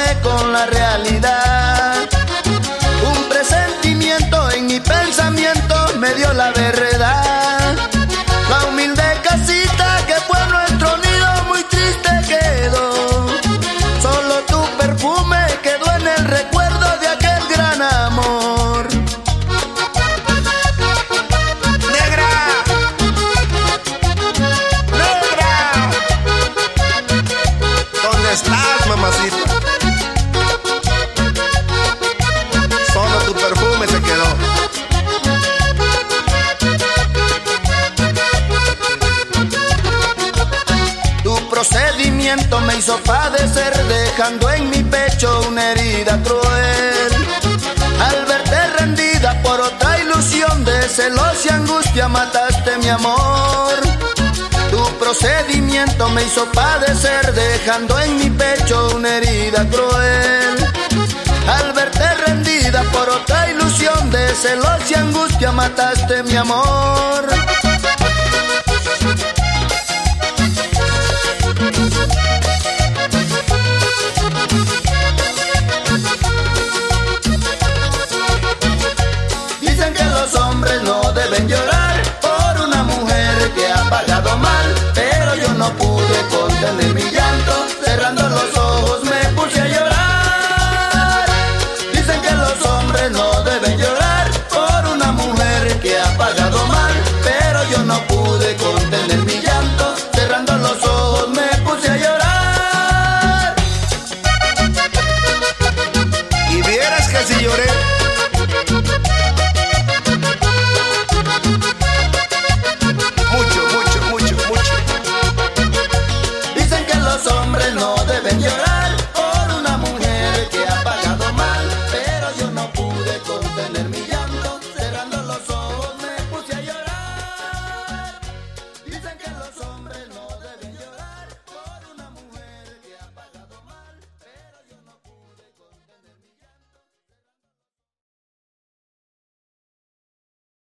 topé con la realidad. Un presentimiento en mi pensamiento me dio la verdad. La humilde casita que fue nuestro nido muy triste quedó. Solo tu perfume quedó en el recuerdo de aquel gran amor. Negra, negra, ¿dónde estás, mamacita? Solo tu perfume se quedó. Tu procedimiento me hizo padecer, dejando en mi pecho una herida cruel. Al verte rendida por otra ilusión de celos y angustia, mataste mi amor. Tu procedimiento me hizo padecer, dejando en mi pecho una herida cruel. Al verte rendida por otra ilusión de celos y angustia, mataste mi amor. Dicen que los hombres no deben llorar por una mujer que ha pagado mal, pero yo no pude contener mi